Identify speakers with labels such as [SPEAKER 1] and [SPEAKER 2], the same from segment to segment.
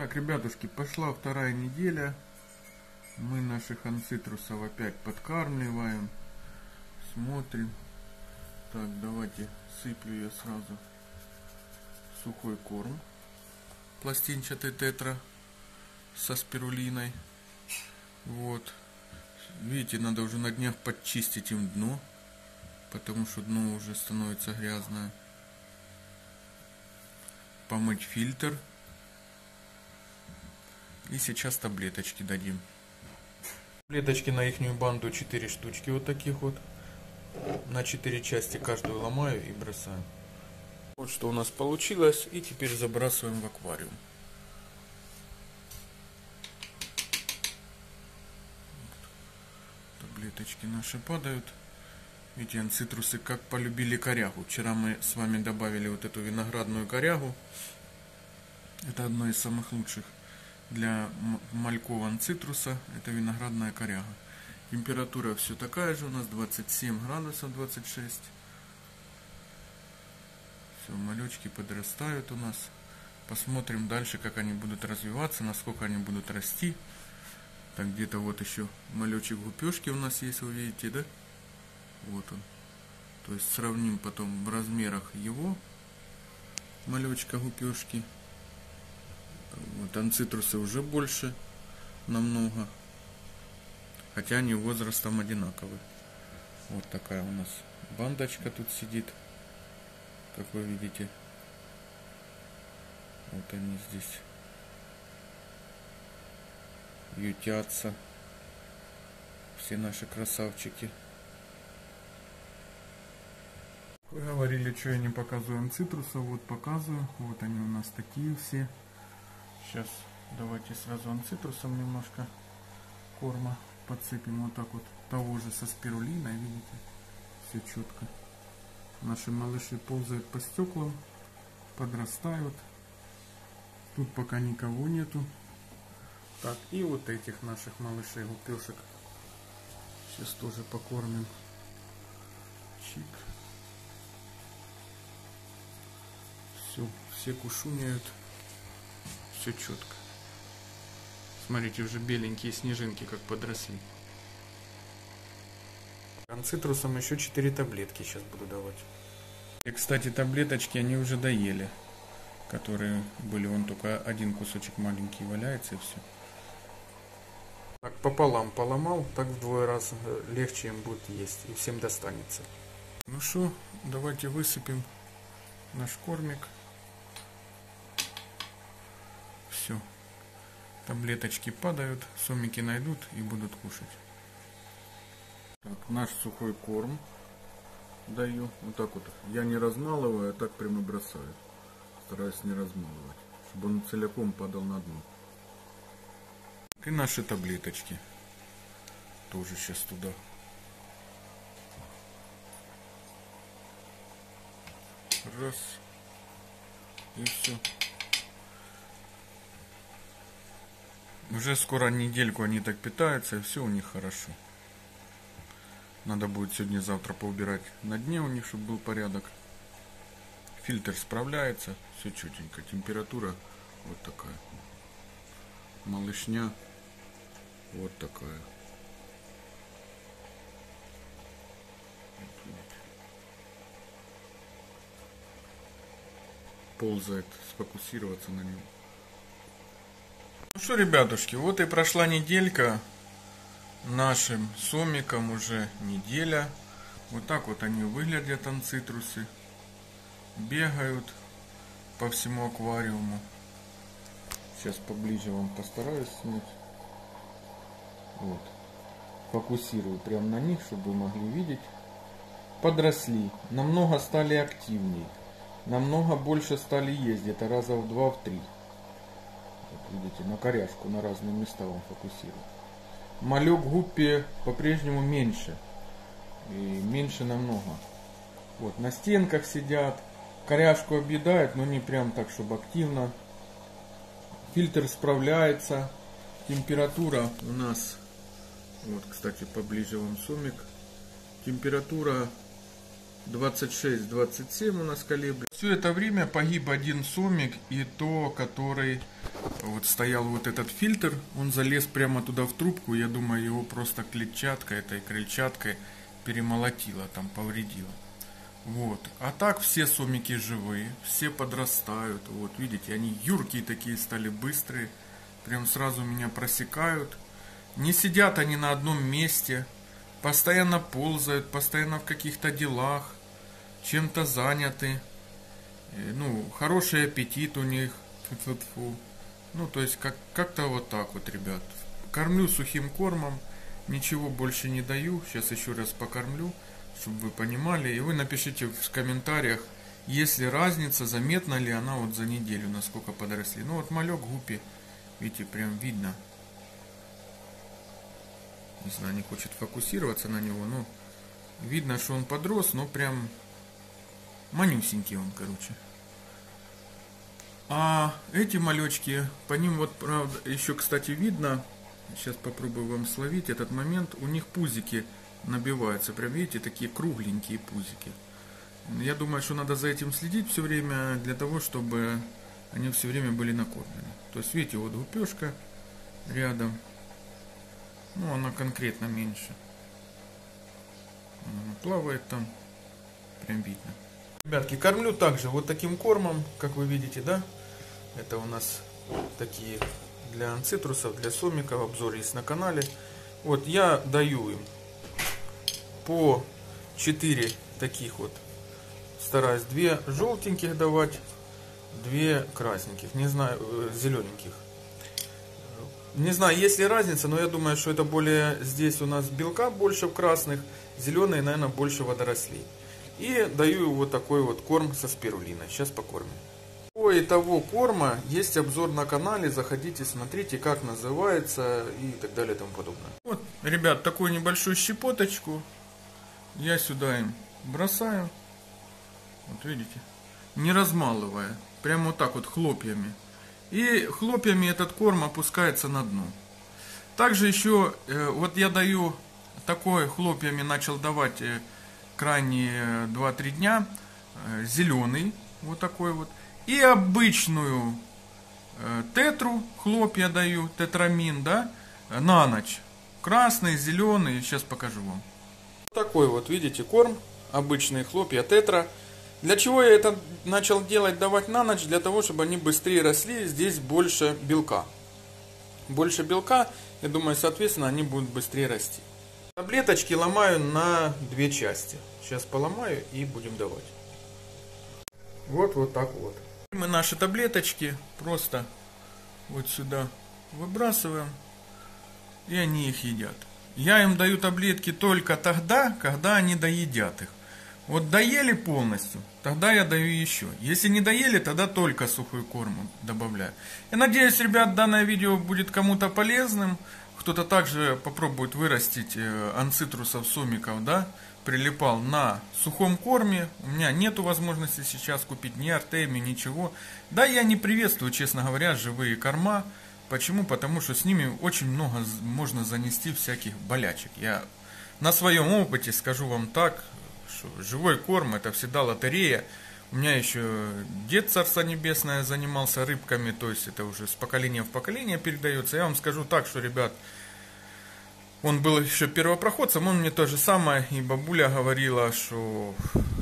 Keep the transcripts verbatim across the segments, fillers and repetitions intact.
[SPEAKER 1] Так, ребятушки, пошла вторая неделя. Мы наших анцитрусов опять подкармливаем. Смотрим. Так, давайте сыплю я сразу сухой корм. Пластинчатый тетра со спирулиной. Вот. Видите, надо уже на днях подчистить им дно, потому что дно уже становится грязное. Помыть фильтр. И сейчас таблеточки дадим. Таблеточки на ихнюю банду четыре штучки вот таких вот. На четыре части каждую ломаю и бросаю. Вот что у нас получилось. И теперь забрасываем в аквариум. Таблеточки наши падают. Видите, анцитрусы как полюбили корягу. Вчера мы с вами добавили вот эту виноградную корягу. Это одно из самых лучших для мальков анцитруса. Это виноградная коряга. Температура все такая же у нас, двадцать семь градусов, двадцать шесть. Все, малечки подрастают у нас. Посмотрим дальше, как они будут развиваться, насколько они будут расти. Так, где-то вот еще малечек гупешки у нас есть, вы видите, да? Вот он. То есть сравним потом в размерах его малечка гупешки. Вот анцитрусы уже больше намного. Хотя они возрастом одинаковые. Вот такая у нас бандочка тут сидит. Как вы видите. Вот они здесь ютятся. Все наши красавчики. Вы говорили, что я не показываю анцитрусов. Вот показываю. Вот они у нас такие все. Сейчас давайте сразу анцитрусом немножко корма подсыпем. Вот так вот. Того же со спирулиной, видите? Все четко. Наши малыши ползают по стеклам. Подрастают. Тут пока никого нету. Так, и вот этих наших малышей, гупешек. Сейчас тоже покормим. Чик. Все, все кушуняют. Все четко. Смотрите, уже беленькие снежинки как подросли. Анцитрусом еще четыре таблетки сейчас буду давать. И, кстати, таблеточки они уже доели. Которые были, вон только один кусочек маленький валяется и все. Так, пополам поломал, так вдвое раз легче им будет есть. И всем достанется. Ну что, давайте высыпем наш кормик. Все. Таблеточки падают, сомики найдут и будут кушать. Так, наш сухой корм даю. Вот так вот. Я не размалываю, а так прямо бросаю. Стараюсь не размалывать, чтобы он целиком падал на дно. И наши таблеточки. Тоже сейчас туда. Раз. И все. Уже скоро недельку они так питаются, и все у них хорошо. Надо будет сегодня-завтра поубирать на дне у них, чтобы был порядок. Фильтр справляется, все четенько. Температура вот такая. Малышня вот такая. Ползает, сфокусироваться на нем. Ну что, ребятушки, вот и прошла неделька. Нашим сомикам уже неделя. Вот так вот они выглядят, анцитрусы. Бегают по всему аквариуму. Сейчас поближе вам постараюсь снять. Вот. Фокусирую прямо на них, чтобы вы могли видеть. Подросли. Намного стали активнее. Намного больше стали есть. Где-то раза в два, в три. Вот видите, на коряжку, на разные места вам фокусирую. Малек гуппи по-прежнему меньше. И меньше намного. Вот, на стенках сидят. Коряжку объедают, но не прям так, чтобы активно. Фильтр справляется. Температура у нас, вот, кстати, поближе вам сомик. Температура двадцать шесть — двадцать семь у нас колеблет. Все это время погиб один сомик, и то, который вот стоял вот этот фильтр, он залез прямо туда в трубку, я думаю, его просто клетчаткой, этой крыльчаткой перемолотило, там повредило. Вот. А так все сомики живые, все подрастают. Вот, видите, они юркие такие стали, быстрые. Прям сразу меня просекают. Не сидят они на одном месте. Постоянно ползают, постоянно в каких-то делах. Чем-то заняты. Ну, хороший аппетит у них. Фу-фу-фу. Ну, то есть, как- как-то вот так вот, ребят. Кормлю сухим кормом. Ничего больше не даю. Сейчас еще раз покормлю, чтобы вы понимали. И вы напишите в комментариях, есть ли разница, заметна ли она вот за неделю, насколько подросли. Ну вот малек Гуппи, видите, прям видно. Не знаю, не хочет фокусироваться на него, но видно, что он подрос, но прям манюсенький он, короче. А эти малечки, по ним вот, правда, еще, кстати, видно, сейчас попробую вам словить этот момент, у них пузики набиваются, прям видите, такие кругленькие пузики. Я думаю, что надо за этим следить все время, для того, чтобы они все время были накормлены. То есть, видите, вот гупешка рядом, ну, она конкретно меньше. Она плавает там, прям видно. Ребятки, кормлю также вот таким кормом, как вы видите, да? Это у нас такие для анцитрусов, для сомиков, обзор есть на канале. Вот я даю им по четыре таких вот, стараюсь две желтеньких давать, две красненьких, не знаю, зелененьких. Не знаю, есть ли разница, но я думаю, что это более, здесь у нас белка больше в красных, зеленые, наверное, больше водорослей. И даю вот такой вот корм со спирулиной. Сейчас покормим. По того корма есть обзор на канале, заходите, смотрите, как называется и так далее и тому подобное. Вот, ребят, такую небольшую щепоточку я сюда им бросаю. Вот видите, не размалывая, прямо вот так вот хлопьями. И хлопьями этот корм опускается на дно. Также еще, э, вот я даю такой, хлопьями начал давать э, крайние два-три дня, э, зеленый, вот такой вот. И обычную э, тетру, хлопья даю, тетрамин, да, на ночь. Красный, зеленый, сейчас покажу вам. Вот такой вот, видите, корм, обычные хлопья, тетра. Для чего я это начал делать, давать на ночь? Для того, чтобы они быстрее росли, здесь больше белка. Больше белка, я думаю, соответственно, они будут быстрее расти. Таблеточки ломаю на две части. Сейчас поломаю и будем давать. Вот, вот так вот. Мы наши таблеточки просто вот сюда выбрасываем, и они их едят. Я им даю таблетки только тогда, когда они доедят их. Вот доели полностью, тогда я даю еще. Если не доели, тогда только сухой корм добавляю. Я надеюсь, ребят, данное видео будет кому-то полезным. Кто-то также попробует вырастить анцитрусов, сомиков, да, прилипал на сухом корме. У меня нету возможности сейчас купить ни артеми, ничего. Да, я не приветствую, честно говоря, живые корма. Почему? Потому что с ними очень много можно занести всяких болячек. Я на своем опыте скажу вам так, что живой корм — это всегда лотерея. У меня еще дед, Царство Небесное, занимался рыбками, то есть это уже с поколения в поколение передается. Я вам скажу так, что, ребят, он был еще первопроходцем, он мне то же самое, и бабуля говорила, что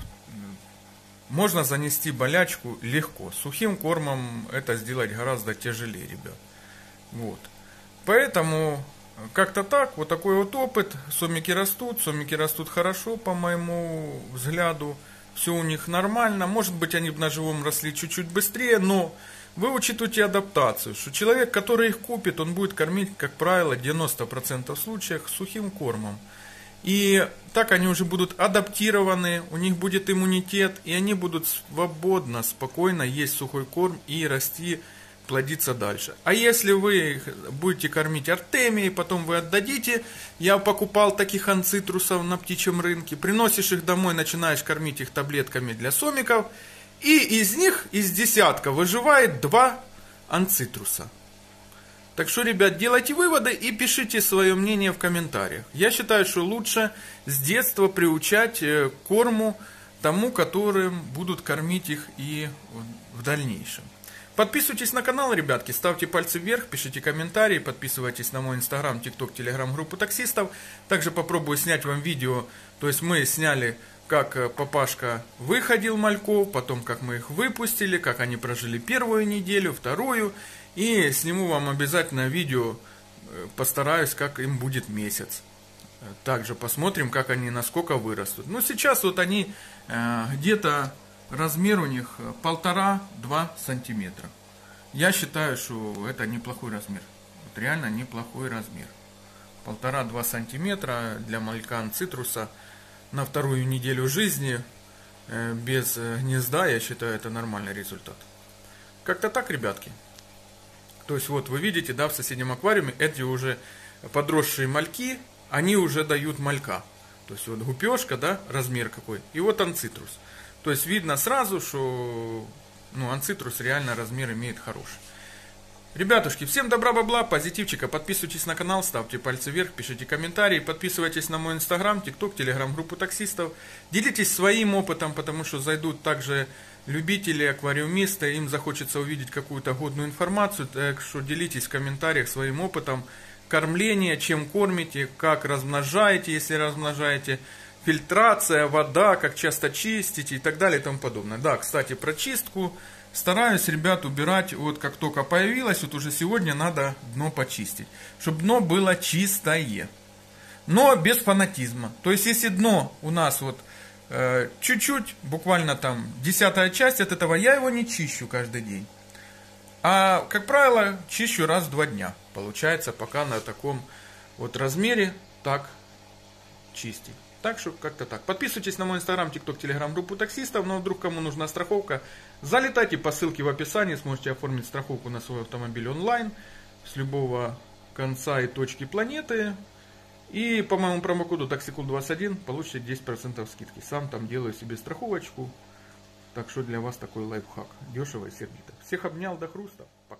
[SPEAKER 1] можно занести болячку легко. Сухим кормом это сделать гораздо тяжелее, ребят. Вот. Поэтому как-то так, вот такой вот опыт. Сомики растут, сомики растут хорошо, по моему взгляду. Все у них нормально. Может быть, они на живом росли чуть-чуть быстрее, но вы учитываете адаптацию, что человек, который их купит, он будет кормить, как правило, девяносто процентов случаев сухим кормом. И так они уже будут адаптированы, у них будет иммунитет, и они будут свободно, спокойно есть сухой корм и расти, плодиться дальше. А если вы будете кормить артемией, потом вы отдадите, я покупал таких анцитрусов на птичьем рынке, приносишь их домой, начинаешь кормить их таблетками для сомиков, и из них, из десятка, выживает два анцитруса. Так что, ребят, делайте выводы и пишите свое мнение в комментариях. Я считаю, что лучше с детства приучать к корму тому, которым будут кормить их и в дальнейшем. Подписывайтесь на канал, ребятки, ставьте пальцы вверх, пишите комментарии, подписывайтесь на мой инстаграм, тикток, телеграм, группу таксистов. Также попробую снять вам видео, то есть мы сняли, как папашка выходил мальков, потом как мы их выпустили, как они прожили первую неделю, вторую. И сниму вам обязательно видео, постараюсь, как им будет месяц. Также посмотрим, как они, насколько вырастут. Ну, сейчас вот они э, где-то, размер у них полтора-два сантиметра. Я считаю, что это неплохой размер. Вот реально неплохой размер. Полтора-два сантиметра для малька анцитруса на вторую неделю жизни э, без гнезда, я считаю, это нормальный результат. Как-то так, ребятки. То есть вот вы видите, да, в соседнем аквариуме эти уже подросшие мальки, они уже дают малька. То есть вот гупешка, да, размер какой, и вот анцитрус. То есть видно сразу, что ну, анцитрус реально размер имеет хороший. Ребятушки, всем добра, бабла, позитивчика, подписывайтесь на канал, ставьте пальцы вверх, пишите комментарии, подписывайтесь на мой инстаграм, тикток, телеграм, группу таксистов. Делитесь своим опытом, потому что зайдут также любители, аквариумисты, им захочется увидеть какую-то годную информацию, так что делитесь в комментариях своим опытом кормления, чем кормите, как размножаете, если размножаете, фильтрация, вода, как часто чистите и так далее и тому подобное. Да, кстати, про чистку стараюсь, ребят, убирать, вот как только появилось, вот уже сегодня надо дно почистить, чтобы дно было чистое, но без фанатизма. То есть, если дно у нас вот э, чуть-чуть, буквально там десятая часть от этого, я его не чищу каждый день. А, как правило, чищу раз в два дня. Получается, пока на таком вот размере так чистить. Так что как-то так. Подписывайтесь на мой инстаграм, тикток, телеграм, группу таксистов. Но вдруг кому нужна страховка, залетайте по ссылке в описании. Сможете оформить страховку на свой автомобиль онлайн. С любого конца и точки планеты. И по моему промокоду таксикул двадцать один получите десять процентов скидки. Сам там делаю себе страховочку. Так что для вас такой лайфхак. Дешево и сердито. Всех обнял до хруста. Пока.